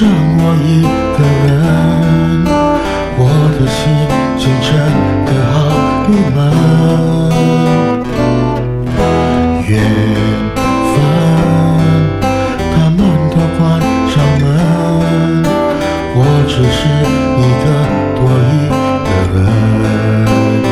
剩我一个人，我的心情真的好郁闷。缘分，他们都关上门，我只是一个多疑的人。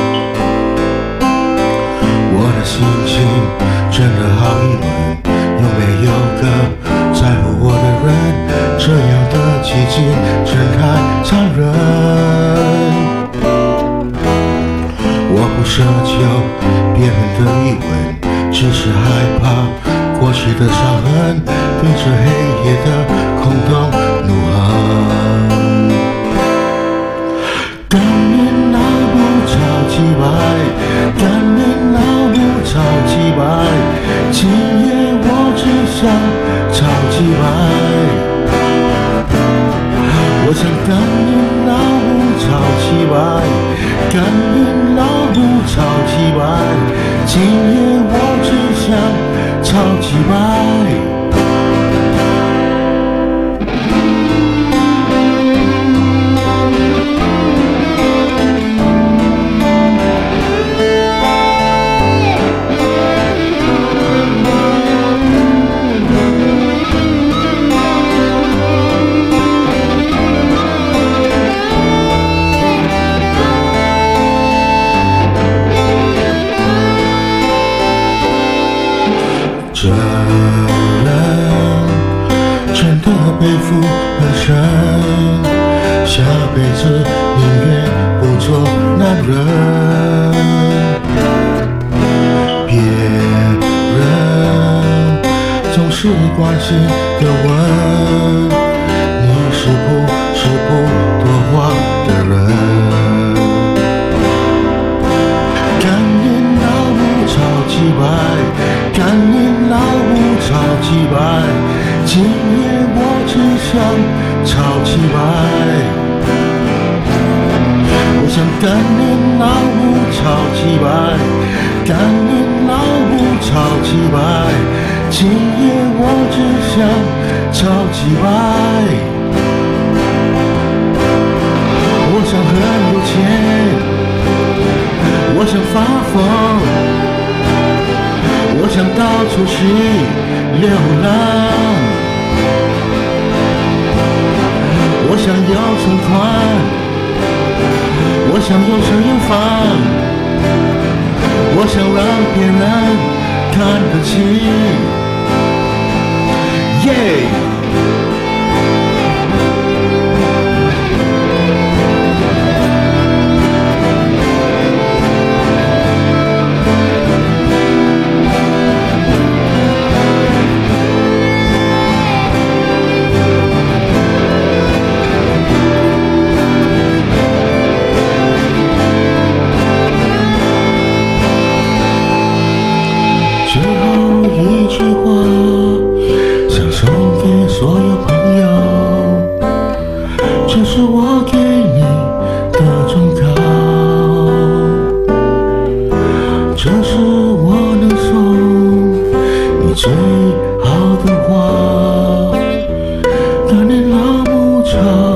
我的心情真的好郁闷，有没有个在乎我的人？这样的奇迹真太残忍。我不奢求别人的疑问，只是害怕过去的伤痕对着黑夜的空洞怒哼。干你脑部超级白，干你脑部超级白，今夜我只想超级白。我想干你脑部超级白，干你脑部超级白，今夜我只想超级白。这人真的背负很深，下辈子宁愿不做男人。别人总是关心的问，你是不多话的人？干你脑部超级白，干你脑部超级白，今夜我只想超级白。我想干你脑部超级白，干你脑部超级白，今夜我只想超级白。我想很有钱，我想发疯，我想到处去流浪，我想有存款，我想有车有房，我想让别人看得起。耶！最后一句话，想送给所有朋友，这是我给你的忠告，这是我能送你最好的话，干你老母操。